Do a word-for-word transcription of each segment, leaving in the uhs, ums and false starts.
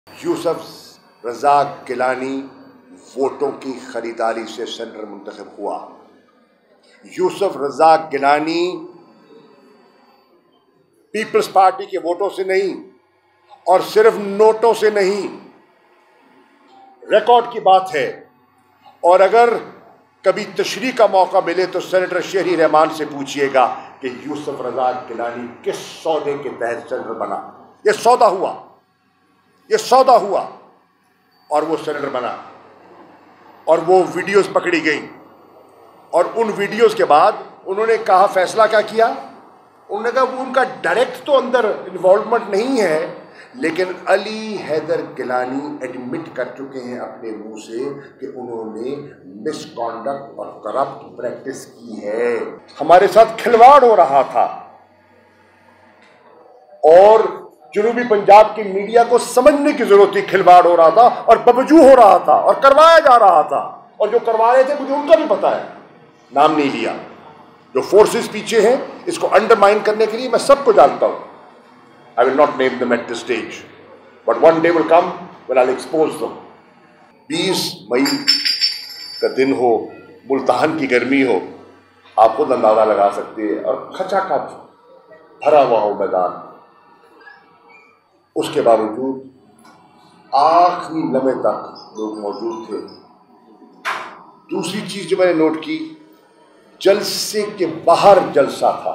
यूसुफ रज़ा गिलानी वोटों की खरीदारी से सेनेटर मुंतखब हुआ। यूसुफ रज़ा गिलानी पीपल्स पार्टी के वोटों से नहीं और सिर्फ नोटों से नहीं, रिकॉर्ड की बात है। और अगर कभी तशरीह का मौका मिले तो सेनेटर शहरी रहमान से पूछिएगा कि यूसुफ रज़ा गिलानी किस सौदे के तहत सेनेटर बना। यह सौदा हुआ, यह सौदा हुआ और वो सेनेटर बना। और वो वीडियोस पकड़ी गई और उन वीडियोस के बाद उन्होंने कहा, फैसला क्या किया, उन्होंने कहा वो उनका डायरेक्ट तो अंदर इन्वॉल्वमेंट नहीं है, लेकिन अली हैदर गिलानी एडमिट कर चुके हैं अपने मुंह से कि उन्होंने मिसकॉन्डक्ट और करप्ट प्रैक्टिस की है। हमारे साथ खिलवाड़ हो रहा था और जनूबी पंजाब की मीडिया को समझने की जरूरत थी, खिलवाड़ हो रहा था और बबजू हो रहा था और करवाया जा रहा था। और जो करवा रहे थे मुझे उनका भी पता है, नाम नहीं लिया। जो फोर्सेस पीछे हैं इसको अंडरमाइन करने के लिए, मैं सबको जानता हूं। I will not name them at this stage, but one day will come when I'll expose them. बीस मई का दिन हो, मुल्तान की गर्मी हो, आप खुद अंदाजा लगा सकते हैं, और खचाखच भरा हुआ हो मैदान। उसके बावजूद आखिरी लम्हे तक लोग मौजूद थे। दूसरी चीज जो मैंने नोट की, जलसे के बाहर जलसा था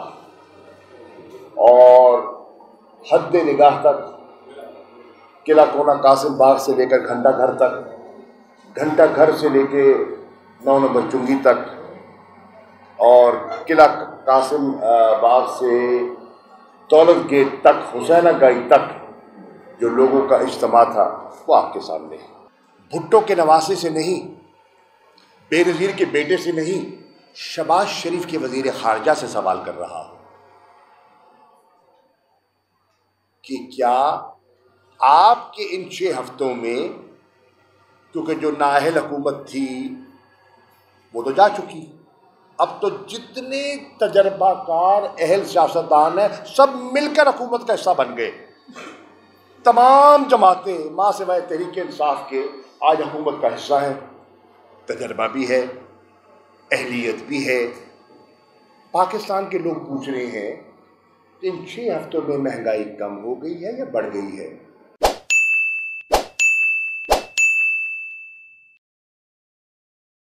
और हद निगाह तक, किला कोना कासिम बाग से लेकर घंटा घर तक, घंटा घर से लेके नौ नंबर चुंगी तक, और किला कासिम बाग से दौलत गेट तक, हुसैना गाई तक जो लोगों का इज्तिमा था वो आपके सामने है। भुट्टो के नवासे से नहीं, बेनज़ीर के बेटे से नहीं, शहबाज शरीफ के वजीर खारजा से सवाल कर रहा हूं कि क्या आपके इन छह हफ्तों में, क्योंकि जो नाअहल हुकूमत थी वो तो जा चुकी, अब तो जितने तजर्बाकार अहल सियासतदान हैं सब मिलकर हुकूमत का हिस्सा बन गए। तमाम जमातें मां सिवाय तहरीक इंसाफ के आज हुकूमत का हिस्सा है। तजर्बा भी है, अहलियत भी है। पाकिस्तान के लोग पूछ रहे हैं कि इन छह हफ्तों में महंगाई कम हो गई है या बढ़ गई है।